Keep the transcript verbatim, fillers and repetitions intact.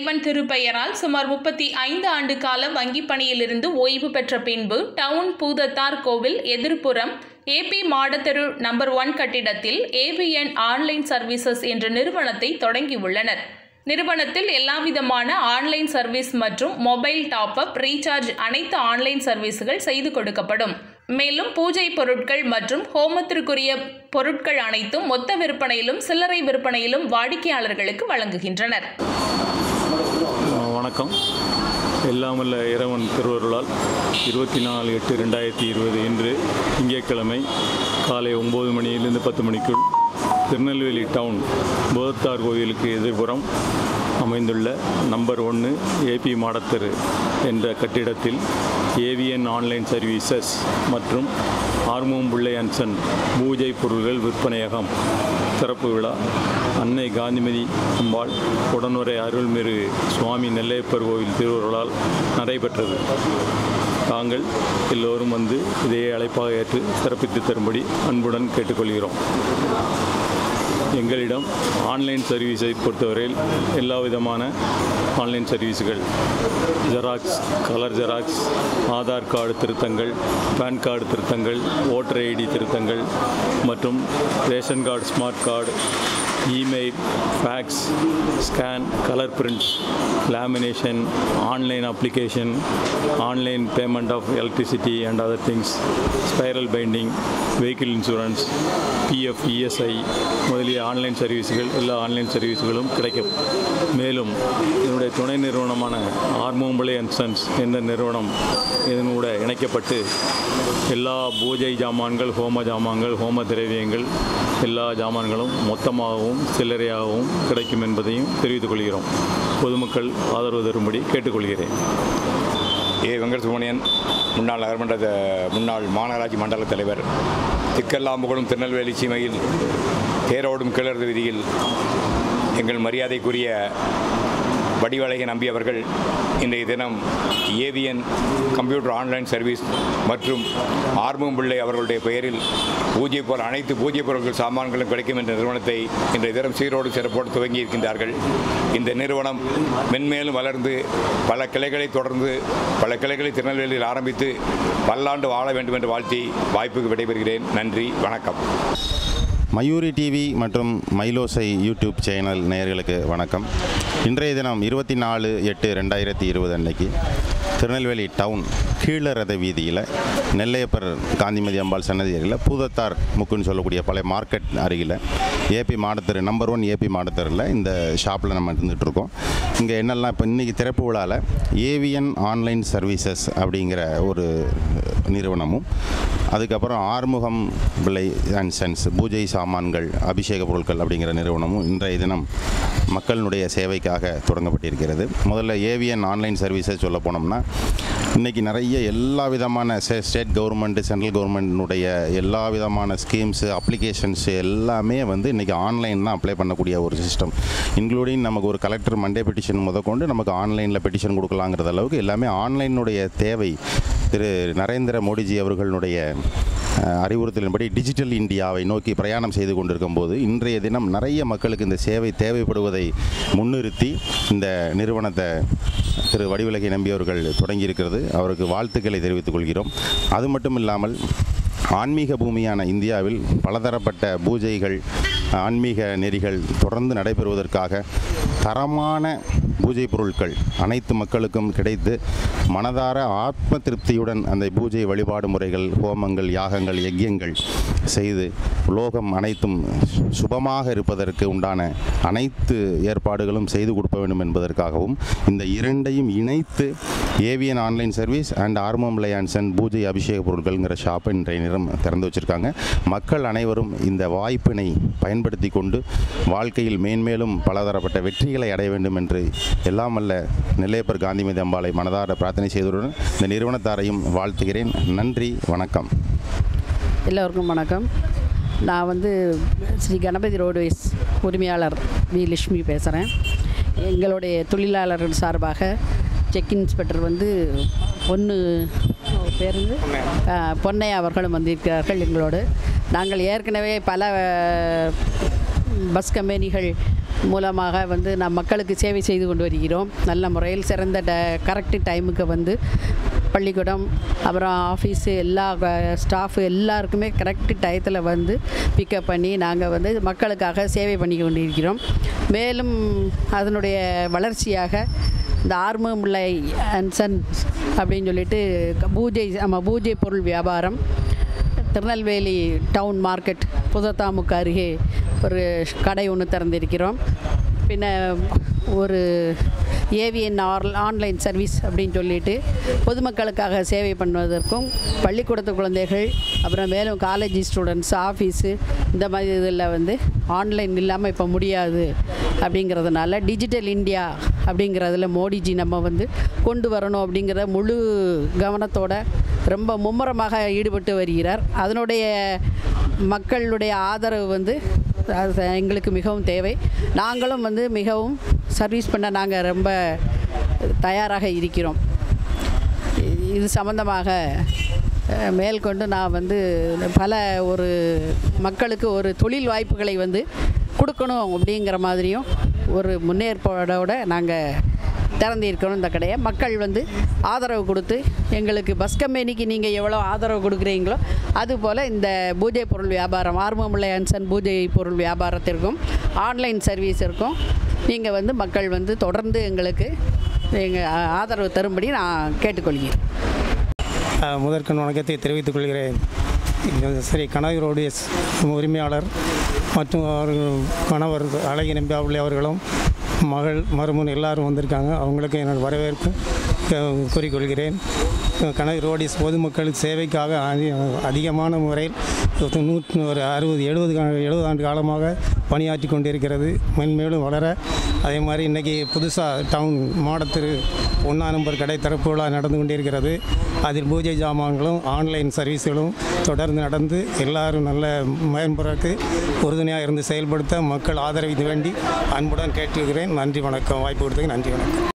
இறைவன் திருப்பெயரால் சுமார் முப்பத்தி ஐந்து ஆண்டு கால வங்கி பணியிலிருந்து ஓய்வு பெற்ற பின்பு டவுன் பூதத்தார் கோவில் எதிர்ப்புறம் ஏபி மாடத்தெரு நம்பர் ஒன் கட்டிடத்தில் ஏவிஎன் ஆன்லைன் சர்வீசஸ் என்ற நிறுவனத்தை தொடங்கியுள்ளனர். நிறுவனத்தில் எல்லாவிதமான ஆன்லைன் சர்வீஸ் மற்றும் மொபைல் டாப் அப், ரீசார்ஜ் அனைத்து ஆன்லைன் சர்வீஸ்கள் செய்து கொடுக்கப்படும். மேலும் பூஜை பொருட்கள் மற்றும் ஹோமத்திற்குரிய பொருட்கள் அனைத்தும் மொத்த விற்பனையிலும் சில்லறை விற்பனையிலும் வாடிக்கையாளர்களுக்கு வழங்குகின்றனர். வணக்கம். எல்லாமல்ல இறைவன் திருவருளால் இருபத்தி நாலு எட்டு ரெண்டாயிரத்தி இருபது இன்று திங்கட்கிழமை காலை ஒம்பது மணியிலிருந்து பத்து மணிக்குள் திருநெல்வேலி டவுன் பூதத்தார் கோயிலுக்கு எதிர்புறம் அமைந்துள்ள நம்பர் ஒன்று ஏபி மாடத்தெரு என்ற கட்டிடத்தில் ஏவிஎன் ஆன்லைன் சர்வீசஸ் மற்றும் ஆர்மோம் பிள்ளை அண்ட் சன் பூஜை பொருள்கள் விற்பனையகம் திறப்பு விழா அன்னை காந்திமதி அம்பாள் உடனுரை அருள்மிகு சுவாமி நெல்லையப்பர் கோவில் திருவருளால் நடைபெற்றது. தாங்கள் எல்லோரும் வந்து இதையே அழைப்பாக ஏற்று சிறப்பித்து தரும்படி அன்புடன் கேட்டுக்கொள்கிறோம். எங்களிடம் ஆன்லைன் சர்வீஸை பொறுத்தவரையில் எல்லா விதமான ஆன்லைன் சர்வீஸுகள், xerox, colour xerox, Aadhaar card திருத்தங்கள், பேன் கார்டு திருத்தங்கள், ஓட்டர் ஐடி திருத்தங்கள் மற்றும் ration card, smart card, email, fax, scan, colour print, lamination, online application, online payment of electricity and other things, spiral binding, vehicle insurance, PF, ESI முதலிய online சர்வீஸுகள் எல்லா online சர்வீஸுகளும் கிடைக்கும். மேலும் இதனுடைய துணை நிறுவனமான ஆர்மோம் பிள்ளை அண்ட் சன்ஸ் என்ற நிறுவனம் இதனோட இணைக்கப்பட்டு எல்லா பூஜை ஜாமான்கள், ஹோம ஜாமான்கள், ஹோம திரவியங்கள் எல்லா ஜாமான்களும் மொத்தமாகவும் சில்லறையாகவும் கிடைக்கும் என்பதையும் தெரிவித்துக் கொள்கிறோம். பொதுமக்கள் ஆதரவு தரும்படி கேட்டுக்கொள்கிறேன். ஏ வெங்கட சுப்ரமணியன், முன்னாள் நகர்மன்ற முன்னாள் மாநகராட்சி மண்டல தலைவர். திக்கெல்லாம் புகழும் திருநெல்வேலி சீமையில் தேரோடும் கிளறு வீதியில் எங்கள் மரியாதைக்குரிய வடிவழகை நம்பி அவர்கள் இன்றைய தினம் ஏவிஎன் கம்ப்யூட்டர் ஆன்லைன் சர்வீஸ் மற்றும் ஆர்மோம் பிள்ளை அவர்களுடைய பெயரில் பூஜை பொருள் அனைத்து பூஜை பொருட்கள் சாமான்களும் கிடைக்கும் என்ற நிறுவனத்தை இன்றைய தினம் சீரோடு சிறப்போடு துவங்கி இருக்கின்றார்கள். இந்த நிறுவனம் மென்மேலும் வளர்ந்து பல கிளைகளை தொடர்ந்து பல கிளைகளை திருநெல்வேலியில் ஆரம்பித்து பல்லாண்டு வாழ வேண்டும் என்று வாழ்த்தி வாய்ப்புக்கு விடைபெறுகிறேன். நன்றி, வணக்கம். மயூரி டிவி மற்றும் மயிலோசை யூடியூப் சேனல் நேயர்களுக்கு வணக்கம். இன்றைய தினம் இருபத்தி நாலு எட்டு ரெண்டாயிரத்தி இருபது அன்னைக்கு திருநெல்வேலி டவுன் கீழரத வீதியில் நெல்லையப்பர் காந்திமதி அம்பாள் சன்னதி அருகில் பூதத்தார் முக்குன்னு சொல்லக்கூடிய பழைய மார்க்கெட் அருகில் AP Madatheru number one AP மாடத்தெருவில் இந்த ஷாப்பில் நம்ம இருந்துகிட்ருக்கோம். இங்கே என்னெல்லாம் இப்போ இன்றைக்கி திறப்பு விழாவில் ஏவிஎன் ஆன்லைன் சர்வீசஸ் அப்படிங்கிற ஒரு நிறுவனமும், அதுக்கப்புறம் ஆறுமுகம் பிள்ளை அண்ட் சன்ஸ் பூஜை சாமான்கள், அபிஷேக பொருட்கள் அப்படிங்கிற நிறுவனமும் இன்றைய தினம் மக்களினுடைய சேவைக்காக தொடங்கப்பட்டிருக்கிறது. முதல்ல ஏவிஎன் ஆன்லைன் சர்வீசஸ் சொல்ல போனோம்னா இன்றைக்கி நிறைய எல்லா விதமான ஸ்டேட் கவர்மெண்ட்டு, சென்ட்ரல் கவர்மெண்ட்டினுடைய எல்லா விதமான ஸ்கீம்ஸு, அப்ளிகேஷன்ஸு எல்லாமே வந்து இன்றைக்கி ஆன்லைன் தான் அப்ளை பண்ணக்கூடிய ஒரு சிஸ்டம். இன்க்ளூடிங் நமக்கு ஒரு கலெக்டர் மண்டே பெட்டிஷன் முதற்கொண்டு நமக்கு ஆன்லைனில் பெட்டிஷன் கொடுக்கலாங்கிறது அளவுக்கு எல்லாமே ஆன்லைனுடைய தேவை திரு நரேந்திர மோடிஜி அவர்களுடைய அறிவுறுத்தலின்படி டிஜிட்டல் இந்தியாவை நோக்கி பிரயாணம் செய்து கொண்டிருக்கும் போது இன்றைய தினம் நிறைய மக்களுக்கு இந்த சேவை தேவைப்படுவதை முன்னிறுத்தி இந்த நிறுவனத்தை திரு வடிவழகை நம்பி அவர்கள் தொடங்கியிருக்கிறது. அவருக்கு வாழ்த்துக்களை தெரிவித்துக் கொள்கிறோம். அது மட்டும் இல்லாமல் ஆன்மீக பூமியான இந்தியாவில் பலதரப்பட்ட பூஜைகள், ஆன்மீக நெறிகள் தொடர்ந்து நடைபெறுவதற்காக தரமான பூஜை பொருட்கள் அனைத்து மக்களுக்கும் கிடைத்து மனதார ஆத்ம திருப்தியுடன் அந்த பூஜை வழிபாடு முறைகள், ஹோமங்கள், யாகங்கள், யஜ்யங்கள் செய்து உலோகம் அனைத்தும் சுபமாக இருப்பதற்கு உண்டான அனைத்து ஏற்பாடுகளும் செய்து கொடுக்க வேண்டும் என்பதற்காகவும் இந்த இரண்டையும் இணைத்து ஏவிஎன் ஆன்லைன் சர்வீஸ் அண்ட் ஆர்மோம் பிள்ளை அண்ட் சன் பூஜை அபிஷேக பொருட்கள்ங்கிற ஷாப்பை இன்றைய நேரம் திறந்து வச்சுருக்காங்க. மக்கள் அனைவரும் இந்த வாய்ப்பினை பயன்படுத்தி கொண்டு வாழ்க்கையில் மேன்மேலும் பலதரப்பட்ட வெற்றிகளை அடைய வேண்டும் என்று எல்லாம் அல்ல நெல்லையப்பர் காந்திமதி அம்பாளை மனதார பிரார்த்தனை செய்ததுடன் இந்த நிறுவனத்தாரையும் வாழ்த்துகிறேன். நன்றி, வணக்கம். எல்லோருக்கும் வணக்கம். நான் வந்து ஸ்ரீ கணபதி ரோடுவேஸ் உரிமையாளர் வி லட்சுமி பேசுகிறேன். எங்களுடைய தொழிலாளர்கள் சார்பாக செக் இன்ஸ்பெக்டர் வந்து பொண்ணு பேர் பொன்னையா அவர்களும் வந்திருக்கிறார்கள் எங்களோடு. நாங்கள் ஏற்கனவே பல பஸ் கம்பெனிகள் மூலமாக வந்து நாம் மக்களுக்கு சேவை செய்து கொண்டு வருகிறோம். நல்ல முறையில் சிறந்த ட கரெக்டு டைமுக்கு வந்து பள்ளிக்கூடம் அப்புறம் ஆஃபீஸு எல்லா ஸ்டாஃபு எல்லாருக்குமே கரெக்டு டயத்தில் வந்து பிக்கப் பண்ணி நாங்கள் வந்து மக்களுக்காக சேவை பண்ணி கொண்டிருக்கிறோம். மேலும் அதனுடைய வளர்ச்சியாக இந்த ஆர்மமுல்லை அண்ட் சன்ஸ் அப்படின்னு சொல்லிட்டு பூஜை நம்ம பூஜை பொருள் வியாபாரம் திருநெல்வேலி டவுன் மார்க்கெட் புதத்தாமுக்கு அருகே ஒரு கடை ஒன்று திறந்திருக்கிறோம். பின்ன ஒரு ஏவிஎன் ஆர் ஆன்லைன் சர்வீஸ் அப்படின்னு சொல்லிட்டு பொதுமக்களுக்காக சேவை பண்ணுவதற்கும் பள்ளிக்கூடத்து குழந்தைகள் அப்புறம் மேலும் காலேஜ் ஸ்டூடெண்ட்ஸ் ஆஃபீஸு இந்த மாதிரி இதில் வந்து ஆன்லைன் இல்லாமல் இப்போ முடியாது அப்படிங்கிறதுனால டிஜிட்டல் இந்தியா அப்படிங்கிறதுல மோடிஜி நம்ம வந்து கொண்டு வரணும் அப்படிங்கிற முழு கவனத்தோட ரொம்ப மும்முரமாக ஈடுபட்டு வருகிறார். அதனுடைய மக்களுடைய ஆதரவு வந்து அது எங்களுக்கு மிகவும் தேவை. நாங்களும் வந்து மிகவும் சர்வீஸ் பண்ண நாங்கள் ரொம்ப தயாராக இருக்கிறோம். இது சம்பந்தமாக மேற்கொண்டு நான் வந்து பல ஒரு மக்களுக்கு ஒரு தொழில் வாய்ப்புகளை வந்து கொடுக்கணும் அப்படிங்கிற மாதிரியும் ஒரு முன்னேற்பாடோடு நாங்கள் திறந்திருக்கணும் இந்த கடையை. மக்கள் வந்து ஆதரவு கொடுத்து எங்களுக்கு பஸ் கம்பெனிக்கு நீங்கள் எவ்வளோ ஆதரவு கொடுக்குறீங்களோ அதுபோல் இந்த பூஜை பொருள் வியாபாரம் ஆர்மமுல்லை அண்ட் சன் பூஜை பொருள் வியாபாரத்திற்கும் ஆன்லைன் சர்வீஸிற்கும் நீங்கள் வந்து மக்கள் வந்து தொடர்ந்து எங்களுக்கு எங்கள் ஆதரவு தரும்படி நான் கேட்டுக்கொள்கிறேன். முதற்கண் வணக்கத்தை தெரிவித்துக் கொள்கிறேன். ஸ்ரீ கனகி ரோடியஸ் உரிமையாளர் மற்றும் அவர்கள் கணவர் அழகி நம்பியாவுள்ளே அவர்களும் மகள் மருமன் எல்லாரும் வந்திருக்காங்க. அவங்களுக்கு என்னோட வரவேற்பு கூறிக்கொள்கிறேன். கனகி ரோடிஸ் பொதுமக்கள் சேவைக்காக அதிகமான முறையில் நூற்று ஒரு அறுபது எழுபது எழுபது ஆண்டு காலமாக பணியாற்றி கொண்டிருக்கிறது. மென்மேலும் வளர அதே மாதிரி இன்றைக்கி புதுசாக டவுன் மாடத்திரு ஒன்றாம் நம்பர் கடை திறப்பு விழா நடந்து கொண்டிருக்கிறது. அதில் பூஜை ஜாமான்களும் ஆன்லைன் சர்வீஸ்களும் தொடர்ந்து நடந்து எல்லாரும் நல்ல மேம்படுறதுக்கு உறுதுணையாக இருந்து செயல்படுத்த மக்கள் ஆதரவு வேண்டி அன்புடன் கேட்டுக்கிறேன். நன்றி வணக்கம். வாய்ப்பு கொடுத்ததுக்கு நன்றி வணக்கம்.